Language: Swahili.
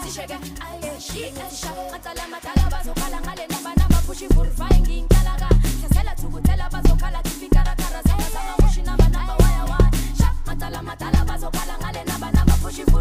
sisheke ayeshisha matala bazokhala ngale namba push ifurify ngintalaka hlasela thukutela bazokhala tifikara zama mushi namba waya sha matala bazokhala ngale namba push